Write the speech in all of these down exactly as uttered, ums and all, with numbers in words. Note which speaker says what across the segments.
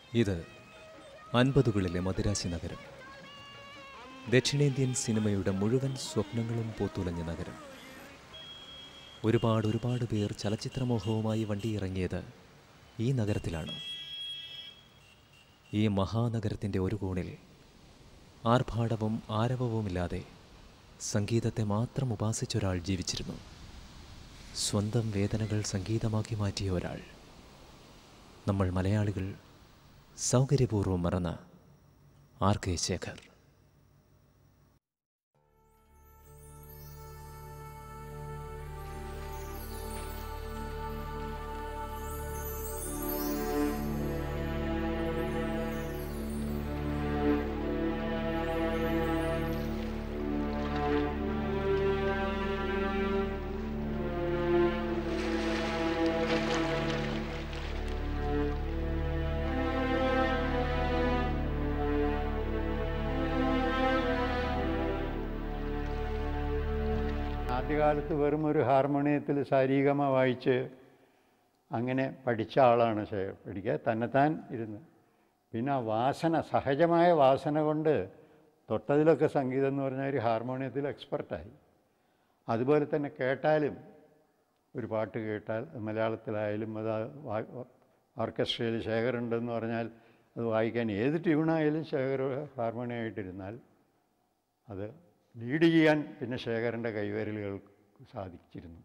Speaker 1: ഇത് അൻപതുകളിലെ മദിരാശി നഗരം. ദക്ഷിണേന്ത്യൻ സിനിമയുടെ മുഴുവൻ സ്വപ്നങ്ങളും പൂത്തുലഞ്ഞ നഗരം. ഒരുപാട് ഒരുപാട് പേർ ചലച്ചിത്രമോഹവുമായി വണ്ടിയിറങ്ങിയത് ഈ നഗരത്തിലാണ്. ഈ മഹാനഗരത്തിൻ്റെ ഒരു കോണിൽ ആർഭാടവും ആരവവുമില്ലാതെ സംഗീതത്തെ മാത്രം ഉപാസിച്ചൊരാൾ ജീവിച്ചിരുന്നു. സ്വന്തം വേദനകൾ സംഗീതമാക്കി മാറ്റിയ ഒരാൾ. നമ്മൾ മലയാളികൾ സൗകര്യപൂർവ്വം മറന്ന ആർ കെ ശേഖർ.
Speaker 2: ആദ്യകാലത്ത് വെറും ഒരു ഹാർമോണിയത്തിൽ സാരീഗമ വായിച്ച് അങ്ങനെ പഠിച്ച ആളാണ് ശേഖർ. പഠിക്കുക തന്നെത്താൻ ഇരുന്ന്. പിന്നെ ആ വാസന, സഹജമായ വാസന കൊണ്ട് തൊട്ടതിലൊക്കെ സംഗീതം എന്ന് പറഞ്ഞാൽ ഒരു ഹാർമോണിയത്തിൽ എക്സ്പെർട്ടായി. അതുപോലെ തന്നെ കേട്ടാലും ഒരു പാട്ട് കേട്ടാൽ മലയാളത്തിലായാലും അത് ഓർക്കസ്ട്രയിൽ ശേഖറുണ്ടെന്ന് പറഞ്ഞാൽ അത് വായിക്കാൻ ഏത് ട്യൂണായാലും ശേഖർ ഹാർമോണിയമായിട്ടിരുന്നാൽ അത് ലീഡ് ചെയ്യാൻ പിന്നെ ശേഖരൻ്റെ കൈവിരലുകൾക്ക് സാധിച്ചിരുന്നു.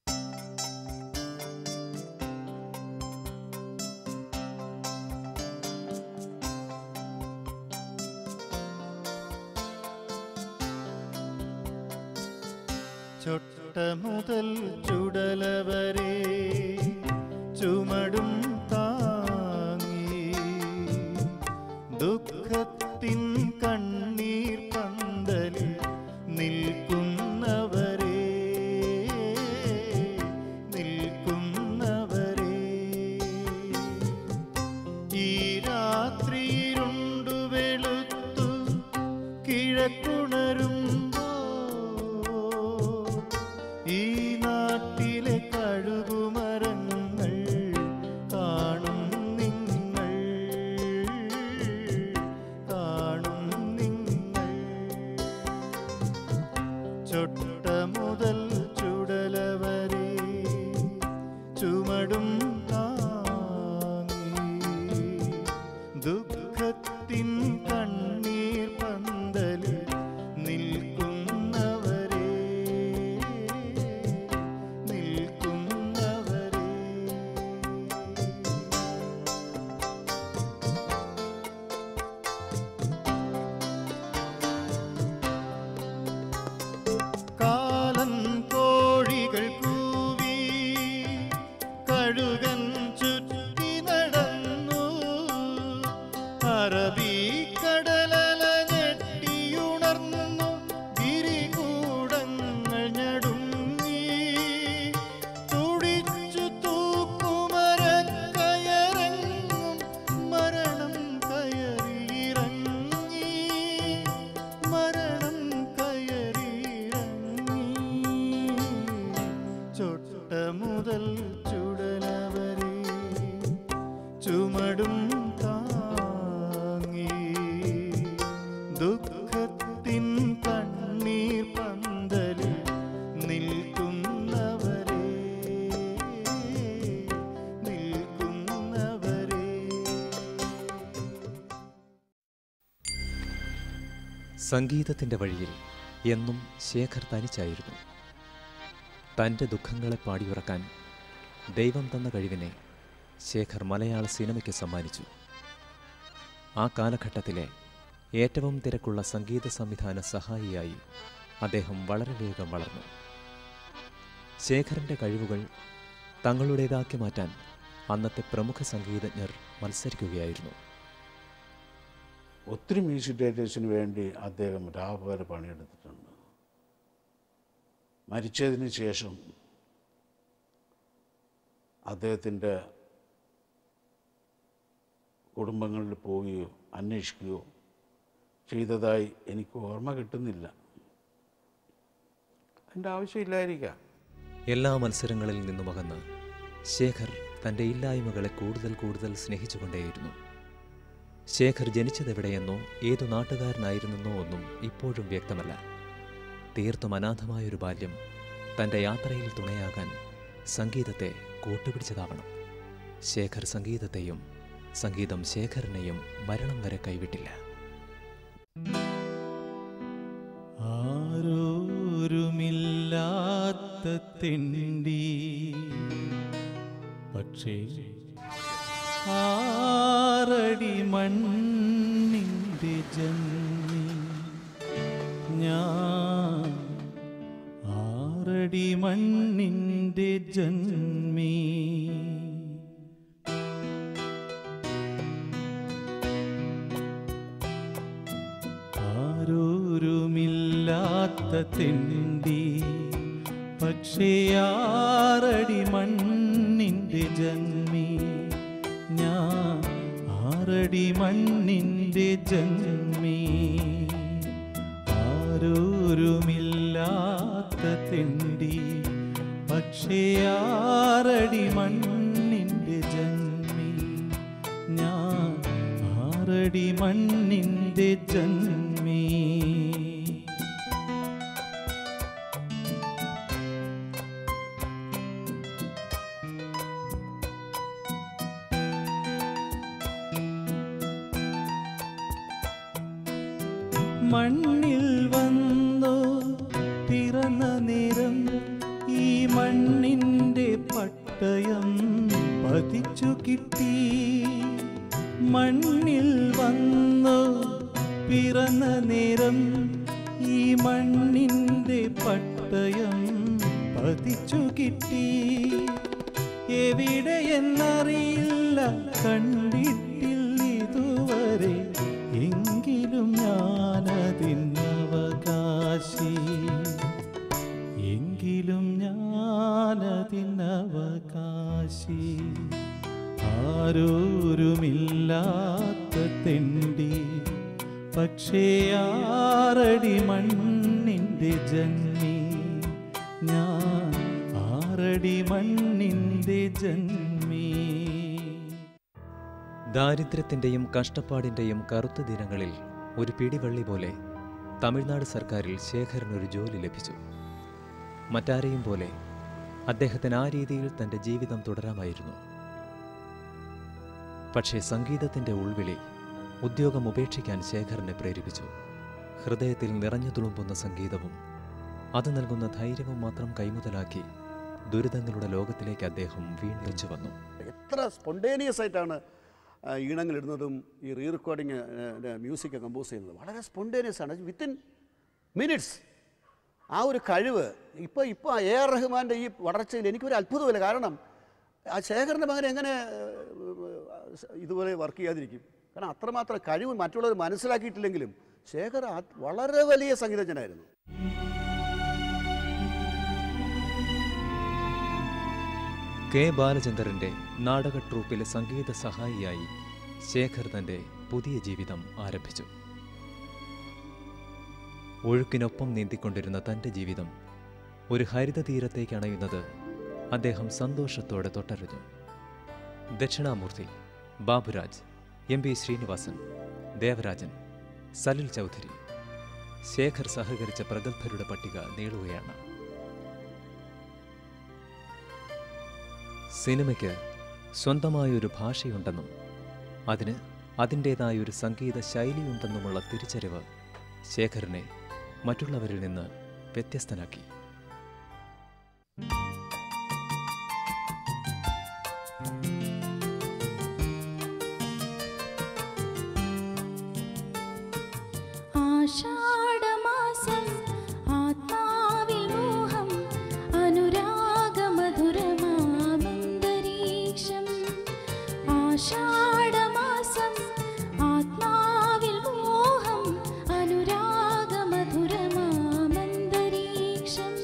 Speaker 3: ചൊട്ട മുതൽ ചുടല വരെ ചുമടും താങ്ങി ദുഃഖത്തിൻ കണ്ണീർ പന്തലിൽ നിൽക്കുന്നവരെ നിൽക്കുന്നവരെ ഈ രാത്രിയിരുണ്ടു വെളുത്തു കിഴക്കുണരുമ്പോ ഈ നാട്ടിലെ കഴുകുമരങ്ങൾ കാണും നിങ്ങൾ കാണും നിങ്ങൾ ചൊട്ട മുതൽ ചുടല വരെ ചുമടും താങ്ങി ദുഃഖത്തിൻ കണ്ണീർ പന്തലിൽ നിൽക്കുന്നവരെ നിൽക്കുന്നവരെ കാലൻ കോഴികൾ കൂവി കഴുകൻ ചുറ്റി നടന്നു അറബിക്കടലല ഞെട്ടിയുണർന്നു ഗിരികൂടങ്ങൾ ഞടുങ്ങി തുടിച്ചു തൂക്കുമരക്കയറങ്ങും മരണം കയറിയിറങ്ങി മരണം കയറിയിറങ്ങി ചൊട്ട മുതൽ ചുടല വരെ ചുമടും താങ്ങി ദുഃഖത്തിൻ കണ്ണീർ പന്തലിൽ നിൽക്കുന്നവരെ നിൽക്കുന്നവരെ.
Speaker 1: സംഗീതത്തിൻ്റെ വഴിയിൽ എന്നും ശേഖർ തനിച്ചായിരുന്നു. തൻ്റെ ദുഃഖങ്ങളെ പാടിയുറക്കാൻ ദൈവം തന്ന കഴിവിനെ ശേഖർ മലയാള സിനിമയ്ക്ക് സമ്മാനിച്ചു. ആ കാലഘട്ടത്തിലെ ഏറ്റവും തിരക്കുള്ള സംഗീത സംവിധാന സഹായിയായി അദ്ദേഹം വളരെ വേഗം വളർന്നു. ശേഖറിൻ്റെ കഴിവുകൾ തങ്ങളുടേതാക്കി മാറ്റാൻ അന്നത്തെ പ്രമുഖ സംഗീതജ്ഞർ മത്സരിക്കുകയായിരുന്നു.
Speaker 4: ഒത്തിരി മ്യൂസിക് ഡയറക്ടേഴ്സിന് വേണ്ടി അദ്ദേഹം രാപകൽ പണിയെടുത്തിട്ടുണ്ട്. മരിച്ചതിന് ശേഷം അദ്ദേഹത്തിൻ്റെ കുടുംബങ്ങളിൽ പോവുകയോ അന്വേഷിക്കുകയോ ചെയ്തതായി എനിക്ക് ഓർമ്മ കിട്ടുന്നില്ല. അതിൻ്റെ ആവശ്യമില്ലായിരിക്കാം.
Speaker 1: എല്ലാ മത്സരങ്ങളിൽ നിന്നുമകന്ന് ശേഖർ തൻ്റെ ഇല്ലായ്മകളെ കൂടുതൽ കൂടുതൽ സ്നേഹിച്ചുകൊണ്ടേയിരുന്നു. ശേഖർ ജനിച്ചതെവിടെയെന്നോ ഏതു നാട്ടുകാരനായിരുന്നെന്നോ ഒന്നും ഇപ്പോഴും വ്യക്തമല്ല. തീർത്തും അനാഥമായൊരു ബാല്യം തൻ്റെ യാത്രയിൽ തുണയാകാൻ സംഗീതത്തെ കൂട്ടുപിടിച്ചതാവണം. ശേഖർ സംഗീതത്തെയും സംഗീതം ശേഖറിനെയും മരണം വരെ കൈവിട്ടില്ല.
Speaker 3: ആരോരുമില്ലാത്ത തെണ്ടി പക്ഷേ ആറടി മണ്ണിൻ്റെ ജന്മി ഞാൻ, ആറടി മണ്ണിൻ്റെ ജന്മി. ആരോരുമില്ലാത്ത തെണ്ടി പക്ഷേ ആറടി മണ്ണിൻ്റെ ജന്മി ഞാൻ, ആറടി മണ്ണിൻ്റെ ജന്മി. ആരോരുമില്ലാത്ത തെണ്ടി പക്ഷേ ആറടി മണ്ണിൻ്റെ ജന്മി ഞാൻ, ആറടി മണ്ണിൻ്റെ ജന്മി. മണ്ണിൽ വന്നു പിറന്ന നേരം ഈ മണ്ണിൻ്റെ പട്ടയം പതിച്ചു കിട്ടി. മണ്ണിൽ വന്നു പിറന്ന നേരം ഈ മണ്ണിൻ്റെ പട്ടയം പതിച്ചു കിട്ടി. എവിടെയെന്നറിയില്ല കണ്ടിട്ടില്ല ഇതുവരെ, എങ്കിലും ഞാനതിനവകാശി, എങ്കിലും ഞാനതിനവകാശി. ആരോരുമില്ലാത്ത തെണ്ടി പക്ഷേ ആറടി മണ്ണിൻ്റെ ജന്മി ഞാൻ, ആറടി മണ്ണിൻ്റെ ജന്മി.
Speaker 1: ദാരിദ്ര്യത്തിൻ്റെയും കഷ്ടപ്പാടിൻ്റെയും കറുത്ത ദിനങ്ങളിൽ ഒരു പിടിവള്ളി പോലെ തമിഴ്നാട് സർക്കാരിൽ ശേഖറിനൊരു ജോലി ലഭിച്ചു. മറ്റാരെയും പോലെ അദ്ദേഹത്തിന് ആ രീതിയിൽ തൻ്റെ ജീവിതം തുടരാമായിരുന്നു. പക്ഷേ സംഗീതത്തിൻ്റെ ഉൾവിളി ഉദ്യോഗം ഉപേക്ഷിക്കാൻ ശേഖറിനെ പ്രേരിപ്പിച്ചു. ഹൃദയത്തിൽ നിറഞ്ഞു തുളുമ്പുന്ന സംഗീതവും അത് നൽകുന്ന ധൈര്യവും മാത്രം കൈമുതലാക്കി ദുരിതങ്ങളുടെ ലോകത്തിലേക്ക് അദ്ദേഹം വീണ്ടും വന്നു.
Speaker 5: എത്ര സ്പോണ്ടേനിയസ് ആയിട്ടാണ് ഈണങ്ങൾ ഇടുന്നതും ഈ റീ റെക്കോർഡിങ് മ്യൂസിക് കമ്പോസ് ചെയ്യുന്നത്. വളരെ സ്പോണ്ടേനിയസ് ആണ്, വിത്തിൻ മിനിറ്റ്സ്. ആ ഒരു കഴിവ് ഇപ്പോൾ ഇപ്പോൾ എ ആർ റഹ്മാൻ്റെ ഈ വളർച്ചയിൽ എനിക്കൊരു അത്ഭുതമില്ല. കാരണം ആ ശേഖറിൻ്റെ മകൻ എങ്ങനെ ഇതുപോലെ വർക്ക് ചെയ്യാതിരിക്കും? കാരണം അത്രമാത്രം കഴിവ് മറ്റുള്ളവർ മനസ്സിലാക്കിയിട്ടില്ലെങ്കിലും ശേഖർ വളരെ വലിയ സംഗീതജ്ഞനായിരുന്നു.
Speaker 1: കെ ബാലചന്ദ്രൻ്റെ നാടക ട്രൂപ്പിലെ സംഗീത സഹായിയായി ശേഖർ തൻ്റെ പുതിയ ജീവിതം ആരംഭിച്ചു. ഒഴുക്കിനൊപ്പം നീന്തിക്കൊണ്ടിരുന്ന തൻ്റെ ജീവിതം ഒരു ഹരിത തീരത്തേക്ക് അണയുന്നത് അദ്ദേഹം സന്തോഷത്തോടെ തൊട്ടറിഞ്ഞു. ദക്ഷിണാമൂർത്തി, ബാബുരാജ്, എം പി ശ്രീനിവാസൻ, ദേവരാജൻ, സലിൽ ചൗധരി, ശേഖർ സഹകരിച്ച പ്രഗത്ഭരുടെ പട്ടിക നീളുകയാണ്. സിനിമയ്ക്ക് സ്വന്തമായൊരു ഭാഷയുണ്ടെന്നും അതിന് അതിൻ്റേതായൊരു സംഗീത ശൈലിയുണ്ടെന്നുമുള്ള തിരിച്ചറിവ് ശേഖറിനെ മറ്റുള്ളവരിൽ നിന്ന് വ്യത്യസ്തനാക്കി.
Speaker 6: ആഷാഢമാസം ആത്മാവിൽ മോഹം അനുരാഗമധുരമാമന്തരീക്ഷം. ആഷാഢമാസം ആത്മാവിൽ മോഹം അനുരാഗമധുരമാമന്തരീക്ഷം.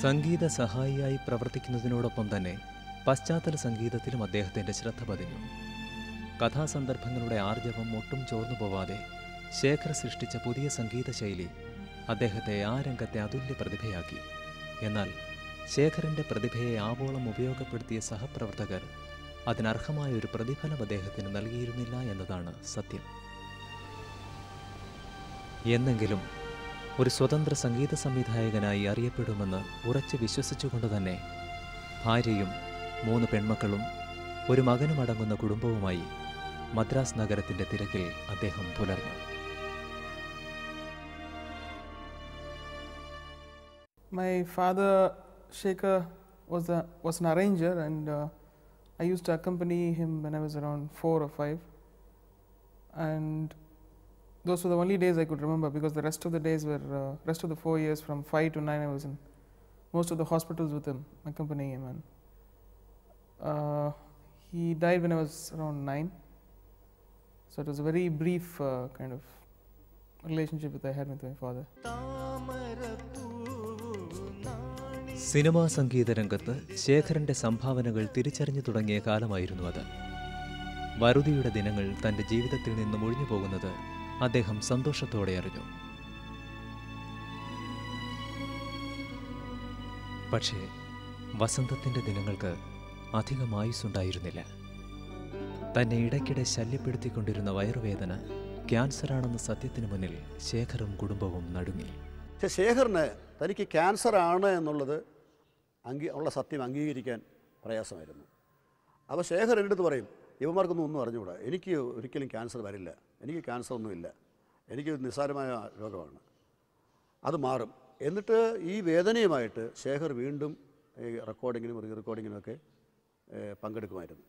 Speaker 1: സംഗീത സഹായിയായി പ്രവർത്തിക്കുന്നതിനോടൊപ്പം തന്നെ പശ്ചാത്തല സംഗീതത്തിലും അദ്ദേഹത്തിൻ്റെ ശ്രദ്ധ പതിഞ്ഞു. കഥാസന്ദർഭങ്ങളുടെ ആർജവം ഒട്ടും ചോർന്നു പോവാതെ ശേഖർ സൃഷ്ടിച്ച പുതിയ സംഗീത ശൈലി അദ്ദേഹത്തെ ആ രംഗത്തെ അതുല്യ പ്രതിഭയാക്കി. എന്നാൽ ശേഖറിൻ്റെ പ്രതിഭയെ ആവോളം ഉപയോഗപ്പെടുത്തിയ സഹപ്രവർത്തകർ അതിനർഹമായ ഒരു പ്രതിഫലം അദ്ദേഹത്തിന് നൽകിയിരുന്നില്ല എന്നതാണ് സത്യം. എന്നെങ്കിലും ഒരു സ്വതന്ത്ര സംഗീത സംവിധായകനായി അറിയപ്പെടുമെന്ന് ഉറച്ചു വിശ്വസിച്ചുകൊണ്ട് തന്നെ ഭാര്യയും മൂന്ന് പെൺമക്കളും ഒരു മകനുമടങ്ങുന്ന കുടുംബവുമായി മദ്രാസ് നഗരത്തിൻ്റെ തിരക്കിൽ അദ്ദേഹം പുലർന്നു.
Speaker 7: My father, Shekhar, was, a, was an arranger, and uh, I used to accompany him when I was around four or five. And those were the only days I could remember, because the rest of the days were, uh, rest of the four years from five to nine, I was in most of the hospitals with him, accompanying him. And uh, he died when I was around nine. So it was a very brief uh, kind of relationship that I had with my father.
Speaker 1: Cinema സംഗീത രംഗത്ത് ശേഖറിൻ്റെ സംഭാവനകൾ തിരിച്ചറിഞ്ഞു തുടങ്ങിയ കാലമായിരുന്നു അത്. വറുതിയുടെ ദിനങ്ങൾ തൻ്റെ ജീവിതത്തിൽ നിന്നും ഒഴിഞ്ഞു പോകുന്നത് അദ്ദേഹം സന്തോഷത്തോടെ അറിഞ്ഞു. പക്ഷേ വസന്തത്തിൻ്റെ ദിനങ്ങൾക്ക് അധികം ആയുസ്സുണ്ടായിരുന്നില്ല. തന്നെ ഇടയ്ക്കിടെ ശല്യപ്പെടുത്തിക്കൊണ്ടിരുന്ന വയറുവേദന ക്യാൻസറാണെന്ന സത്യത്തിന് മുന്നിൽ ശേഖറും കുടുംബവും നടുങ്ങി.
Speaker 5: പക്ഷേ ശേഖറിന് തനിക്ക് ക്യാൻസർ ആണ് എന്നുള്ളത് അംഗീ ഉള്ള സത്യം അംഗീകരിക്കാൻ പ്രയാസമായിരുന്നു. അപ്പോൾ ശേഖർ എൻ്റെ അടുത്ത് പറയും, ഇവന്മാർക്കൊന്നും ഒന്നും അറിഞ്ഞുകൂടാ, എനിക്ക് ഒരിക്കലും ക്യാൻസർ വരില്ല, എനിക്ക് ക്യാൻസർ ഒന്നുമില്ല, എനിക്ക് നിസ്സാരമായ രോഗമാണ്, അത് മാറും. എന്നിട്ട് ഈ വേദനയുമായിട്ട് ശേഖർ വീണ്ടും ഈ റെക്കോർഡിങ്ങിനും റീ റെക്കോർഡിങ്ങിനുമൊക്കെ പങ്കെടുക്കുമായിരുന്നു.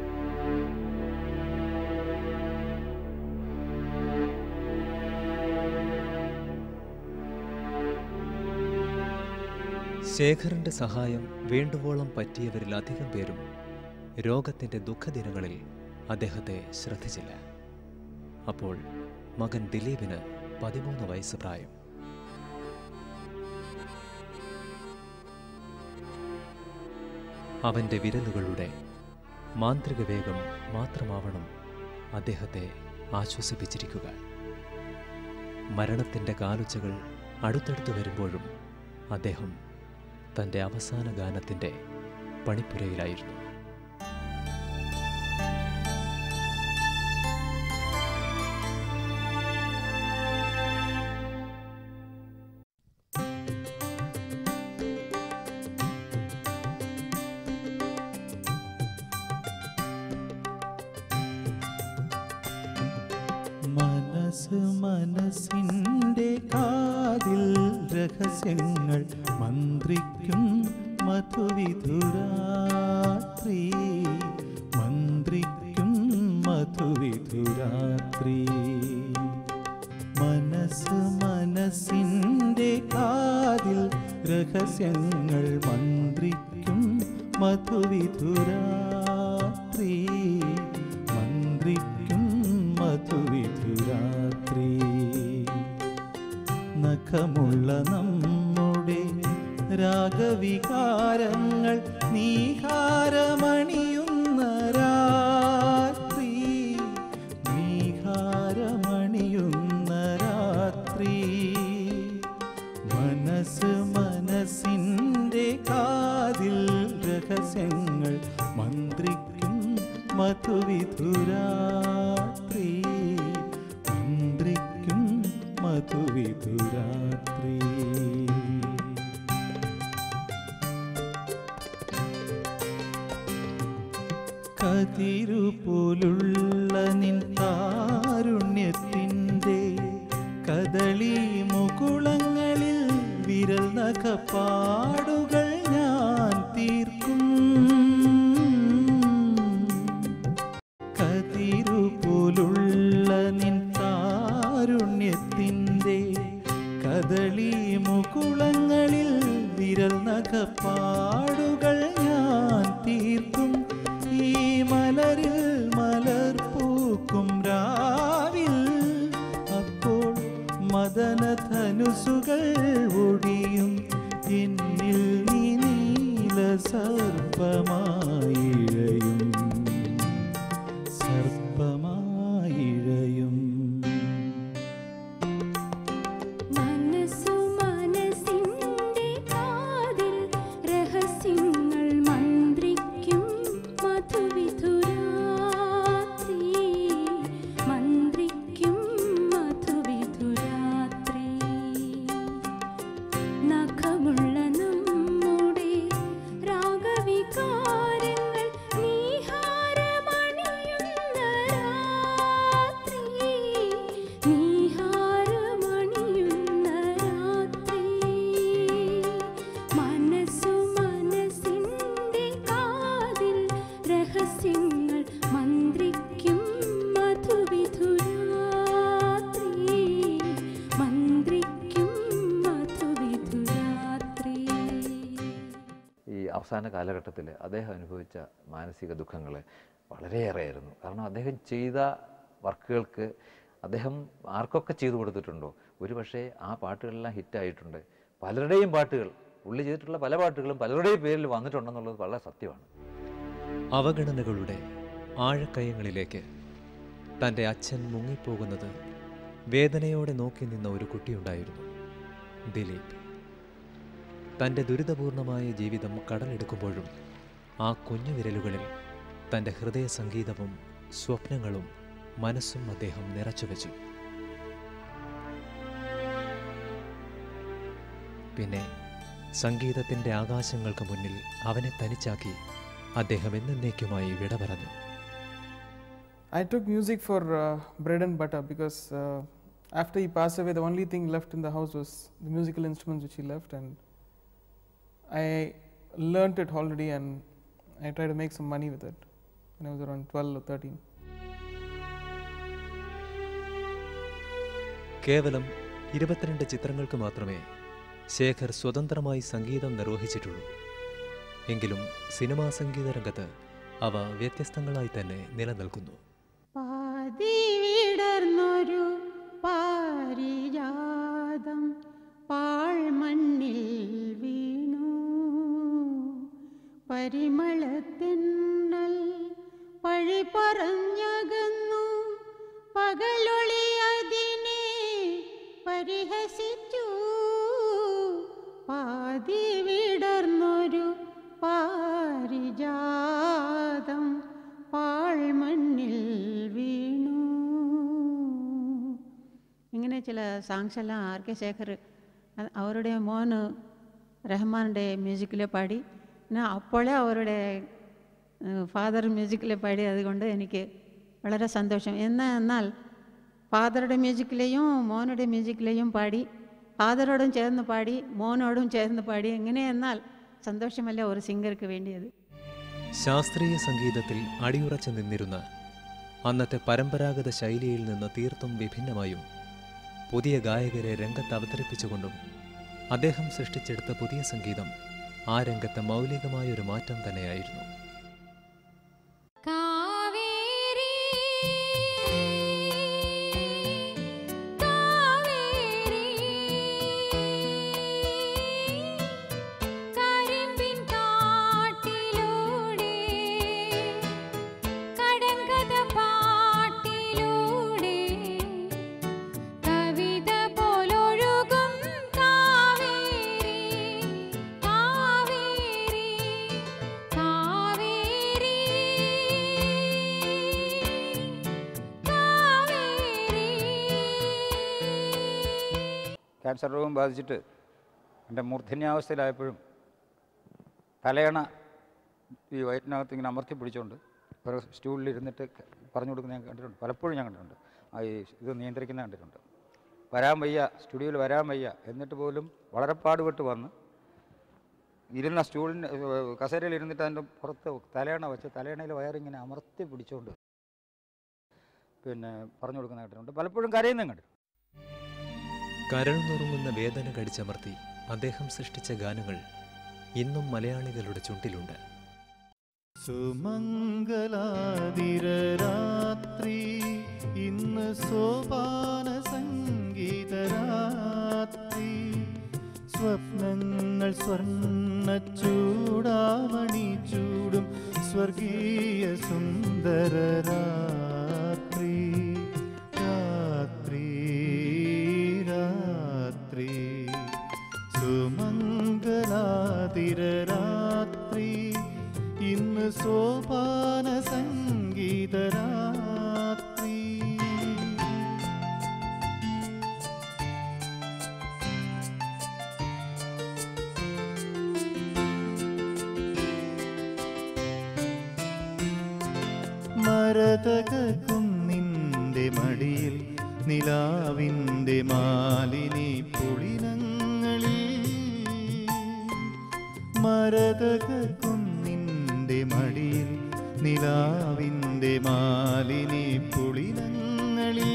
Speaker 1: ശേഖറിൻ്റെ സഹായം വേണ്ടുവോളം പറ്റിയവരിൽ അധികം പേരും രോഗത്തിൻ്റെ ദുഃഖദിനങ്ങളിൽ അദ്ദേഹത്തെ ശ്രദ്ധിച്ചില്ല. അപ്പോൾ മകൻ ദിലീപിന് പതിമൂന്ന് വയസ്സ് പ്രായം. അവൻ്റെ വിരലുകളുടെ മാന്ത്രിക വേഗം മാത്രമാവണം അദ്ദേഹത്തെ ആശ്വസിപ്പിച്ചിരിക്കുക. മരണത്തിൻ്റെ കാലുച്ചകൾ അടുത്തടുത്ത് വരുമ്പോഴും അദ്ദേഹം തൻ്റെ അവസാന ഗാനത്തിൻ്റെ പണിപ്പുരയിലായിരുന്നു.
Speaker 3: മനസ്സ് മനസ്സിൻ്റെ കാതിൽ രഹസ്യങ്ങൾ മന്ത്രിക്കും മധുവിധുരാത്രി, മന്ത്രിക്കും മധുവിധുരാത്രി. മനസ്സ് മനസ്സിൻ്റെ കാതിൽ രഹസ്യങ്ങൾ മന്ത്രിക്കും മധുവിധുരാത്രി, മന്ത്രിക്കും മധുവിധുരാത്രി. നഖമുള്ള നമ്മുടെ രാഗവികാരങ്ങൾ നീഹാരമണിയുന്ന രാത്രി, നീഹാരമണിയുന്ന രാത്രി. മനസ്സ് മനസ്സിൻ്റെ കാതിൽ രഹസ്യങ്ങൾ മന്ത്രിക്കും മധുവിധുരാത്രി, മന്ത്രിക്കും മധുവിധുരാത്രി. കതിരുപോലുള്ള നിൻ കാരുണ്യത്തിൻ്റെ കദളി മുകുളങ്ങളിൽ വിരൽ നഖപ്പാടുകൾ ഞാൻ തീർക്കും. കതിരുപോലുള്ള നിൻ കാരുണ്യത്തിൻ്റെ കദളി മുകുളങ്ങളിൽ വിരൽ നഖപ്പാടുകൾ ഞാൻ തീർക്കും. ഈ മലരിൽ മലർ പൂക്കും രാവിൽ അപ്പോൾ മദനധനുസുകൾ ഒടിയും എന്നിൽ സർപ്പമായിഴയും സർപ്പമായിഴയും
Speaker 6: മനസ്സു മനസ്സിന്റെ കാതിൽ രഹസ്യങ്ങൾ മന്ത്രിക്കും മധുവിധുരാത്രി മന്ത്രിക്കും മധുവിധുരാത്രി നഖമുള്ള നമ്മുടെ രാഗവികാരങ്ങൾ നീഹാരമണിയുന്ന രാത്രി നീഹാരമണിയുന്ന രാത്രി മനസ്സു മനസ്സിന്റെ കാതിൽ രഹസ്യങ്ങൾ മന്ത്രിക്കും മധുവിധുരാത്രി മന്ത്രിക്കും മധുവിധുരാത്രി.
Speaker 8: ഈ അവസാന കാലഘട്ടത്തിൽ അദ്ദേഹം അനുഭവിച്ച മാനസിക ദുഃഖങ്ങൾ വളരെയേറെയായിരുന്നു. കാരണം അദ്ദേഹം ചെയ്ത വർക്കുകൾക്ക് അദ്ദേഹം ആർക്കൊക്കെ ചെയ്തു കൊടുത്തിട്ടുണ്ടോ ഒരു പക്ഷേ ആ പാട്ടുകളെല്ലാം ഹിറ്റായിട്ടുണ്ട്. പലരുടെയും പാട്ടുകൾ പുള്ളി ചെയ്തിട്ടുള്ള പല പാട്ടുകളും പലരുടെയും പേരിൽ വന്നിട്ടുണ്ടെന്നുള്ളത് വളരെ സത്യമാണ്.
Speaker 1: അവഗണനകളുടെ ആഴക്കയങ്ങളിലേക്ക് തൻ്റെ അച്ഛൻ മുങ്ങിപ്പോകുന്നത് വേദനയോടെ നോക്കി നിന്ന ഒരു കുട്ടിയുണ്ടായിരുന്നു, ദിലീപ്. തൻ്റെ ദുരിതപൂർണമായ ജീവിതം കടലെടുക്കുമ്പോഴും ആ കുഞ്ഞു വിരലുകളിൽ തൻ്റെ ഹൃദയ സംഗീതവും സ്വപ്നങ്ങളും മനസ്സും അദ്ദേഹം നിറച്ചുവെച്ചു. പിന്നെ സംഗീതത്തിൻ്റെ ആകാശങ്ങൾക്ക് മുന്നിൽ അവനെ തനിച്ചാക്കി അദ്ദേഹം എന്നേക്കുമായി വിട പറഞ്ഞു.
Speaker 7: I took music for uh, bread and butter because uh, after he passed away, the only thing left in the house was the musical instruments which he left, and I learnt it already, and I tried to make some money with it when I was around twelve or thirteen.
Speaker 1: കേവലം ഇരുപത്തിരണ്ട് ചിത്രങ്ങൾക്ക് മാത്രമേ ശേഖർ സ്വതന്ത്രമായി സംഗീതം നിർവഹിച്ചിട്ടുള്ളൂ. എങ്കിലും cinema സംഗീത രംഗത്ത് അവ വ്യത്യസ്തങ്ങളായി തന്നെ നിലനിൽക്കുന്നു.
Speaker 9: പാതിവിടർന്നൊരു പാരിജാതം പാഴ്മണ്ണിൽ വീണു, പരിമളത്തിന്നൽ പഴി പറഞ്ഞകന്നു, പകലൊളി അതിനെ പരിഹസിച്ചു. പാതിവിടർന്നൊരു പാരിജാതം പാഴ്മണ്ണിൽ വീണു. ഇങ്ങനെ ചില സാങ്സ് എല്ലാം ആർ കെ ശേഖർ അവരുടെ മോന് റഹ്മാൻ്റെ മ്യൂസിക്കിൽ പാടി. ഞാൻ അപ്പോഴേ അവരുടെ ഫാദർ മ്യൂസിക്കിൽ പാടി. അതുകൊണ്ട് എനിക്ക് വളരെ സന്തോഷം. എന്നാ എന്നാൽ ഫാദറുടെ മ്യൂസിക്കിലെയും മോനുടെ മ്യൂസിക്കിലെയും പാടി, ഫാദറോടും ചേർന്ന് പാടി, മോനോടും ചേർന്ന് പാടി. എങ്ങനെയെന്നാൽ സന്തോഷമല്ല ഒരു സിംഗർക്ക് വേണ്ടിയത്.
Speaker 1: ശാസ്ത്രീയ സംഗീതത്തിൽ അടിയുറച്ചു നിന്നിരുന്ന അന്നത്തെ പരമ്പരാഗത ശൈലിയിൽ നിന്ന് തീർത്തും വിഭിന്നമായും പുതിയ ഗായകരെ രംഗത്ത് അവതരിപ്പിച്ചുകൊണ്ടും അദ്ദേഹം സൃഷ്ടിച്ചെടുത്ത പുതിയ സംഗീതം ആ രംഗത്ത് മൗലികമായൊരു മാറ്റം തന്നെയായിരുന്നു.
Speaker 10: ക്യാൻസർ രോഗം ബാധിച്ചിട്ട് എൻ്റെ മൂർധന്യാവസ്ഥയിലായപ്പോഴും തലയണ ഈ വയറ്റിനകത്ത് ഇങ്ങനെ അമർത്തി പിടിച്ചുകൊണ്ട് ഒരു സ്റ്റൂളിലിരുന്നിട്ട് പറഞ്ഞു കൊടുക്കുന്ന ഞാൻ കണ്ടിട്ടുണ്ട്. പലപ്പോഴും ഞാൻ കണ്ടിട്ടുണ്ട്. ആ ഈ ഇത് നിയന്ത്രിക്കുന്ന കണ്ടിട്ടുണ്ട്. വരാൻ വയ്യ, സ്റ്റുഡിയോയിൽ വരാൻ വയ്യ, എന്നിട്ട് പോലും വളരെ പാടുപെട്ട് വന്ന് ഇരുന്ന സ്റ്റൂളിന് കസേരയിൽ ഇരുന്നിട്ട് അതിൻ്റെ പുറത്ത് തലയണ വെച്ച് തലയണയിൽ വയറിങ്ങനെ അമർത്തി പിടിച്ചുകൊണ്ട് പിന്നെ പറഞ്ഞു കൊടുക്കുന്ന കണ്ടിട്ടുണ്ട്. പലപ്പോഴും കരയുന്നതും കണ്ടിട്ടുണ്ട്.
Speaker 1: കരൾ നുറുങ്ങുന്ന വേദന കടിച്ചമർത്തി അദ്ദേഹം സൃഷ്ടിച്ച ഗാനങ്ങൾ ഇന്നും മലയാളികളുടെ ചുണ്ടിലുണ്ട്.
Speaker 3: സുമംഗലാതിരരാത്രി ഇന്ന് സോപാന സംഗീതരാത്രി, സ്വപ്നങ്ങൾ സ്വർണ്ണ ചൂടാമണി ചൂടും സ്വർഗീയ സുന്ദര രാത്രി രാത്രി രാത്രി സുമംഗലാതിര രാത്രി ഇന്ന് സോപാന സംഗീത രാത്രി. മരതക കുന്നിൻ്റെ മടിയിൽ നിലാവിൻ്റെ മാലിനി പുളിനങ്ങളിൽ മരതക കുന്നിൻ്റെ മടിയിൽ നിലാവിൻ്റെ മാലിനി പുളിനങ്ങളിൽ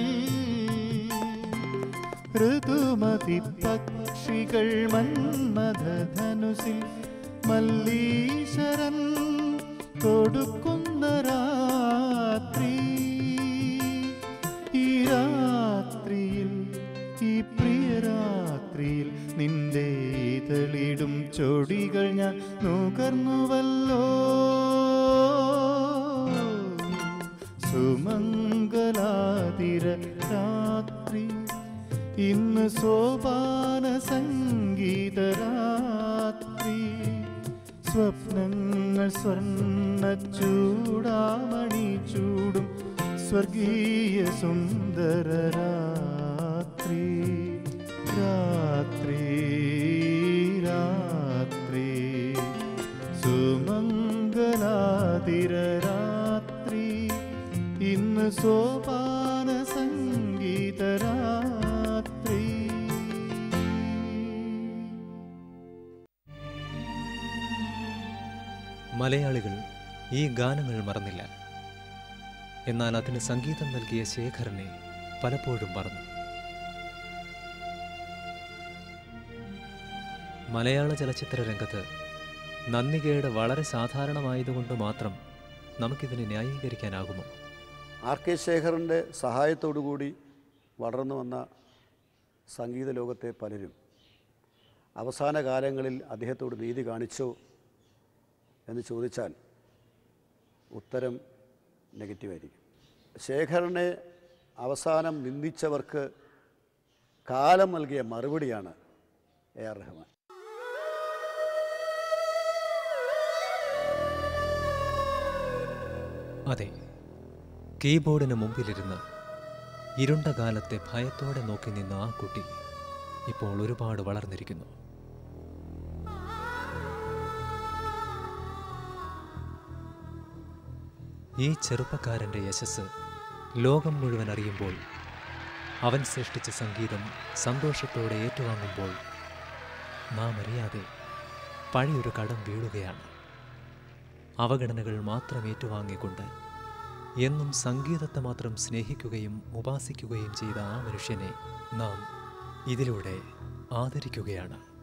Speaker 3: ഋതുമതി പക്ഷികൾ മന്മഥധനുസിൽ മല്ലീശ്വരൻ കൊടുക്കുന്ന രാത്രി. ഈ രാത്രിയിൽ ഈ പ്രിയരാത്രിയിൽ നിന്റെ ഇതളിടും ചൊടികൾ ഞാൻ നുകർന്നുവല്ലോ. സുമംഗലാതിര രാത്രി ഇന്ന് സോപാന സംഗീത രാത്രി. സ്വപ്നങ്ങൾ സ്വർണ്ണ ചൂടാമണി ചൂടും സ്വർഗീയ സുന്ദര രാത്രി രാത്രി രാത്രി സുമംഗലാതിര രാത്രി ഇന്ന് സോപാന സംഗീത രാത്രി.
Speaker 1: മലയാളികൾ ഈ ഗാനങ്ങൾ മറന്നില്ല. എന്നാൽ അതിന് സംഗീതം നൽകിയ ശേഖറിനെ പലപ്പോഴും മറന്നു. മലയാള ചലച്ചിത്ര രംഗത്ത് നന്ദികേട് വളരെ സാധാരണമായതുകൊണ്ട് മാത്രം നമുക്കിതിനെ ന്യായീകരിക്കാനാകുമോ?
Speaker 5: ആർ കെ ശേഖറിൻ്റെ സഹായത്തോടുകൂടി വളർന്നു വന്ന സംഗീത ലോകത്തെ പലരും അവസാന കാലങ്ങളിൽ അദ്ദേഹത്തോട് നീതി കാണിച്ചോ എന്ന് ചോദിച്ചാൽ ഉത്തരം നെഗറ്റീവായിരിക്കും. ശേഖറിനെ അവസാനം നിന്ദിച്ചവർക്ക് കാലം നൽകിയ മറുപടിയാണ് എ ആർ റഹ്മാൻ.
Speaker 1: അതെ, കീബോർഡിന് മുമ്പിലിരുന്ന് ഇരുണ്ട കാലത്തെ ഭയത്തോടെ നോക്കി നിന്ന ആ കുട്ടി ഇപ്പോൾ ഒരുപാട് വളർന്നിരിക്കുന്നു. ഈ ചെറുപ്പക്കാരൻ്റെ യശസ് ലോകം മുഴുവൻ അറിയുമ്പോൾ, അവൻ സൃഷ്ടിച്ച സംഗീതം സന്തോഷത്തോടെ ഏറ്റുവാങ്ങുമ്പോൾ നാം അറിയാതെ പഴയൊരു കടം വീഴുകയാണ്. അവഗണനകൾ മാത്രം ഏറ്റുവാങ്ങിക്കൊണ്ട് എന്നും സംഗീതത്തെ മാത്രം സ്നേഹിക്കുകയും ഉപാസിക്കുകയും ചെയ്ത ആ മനുഷ്യനെ നാം ഇതിലൂടെ ആദരിക്കുകയാണ്.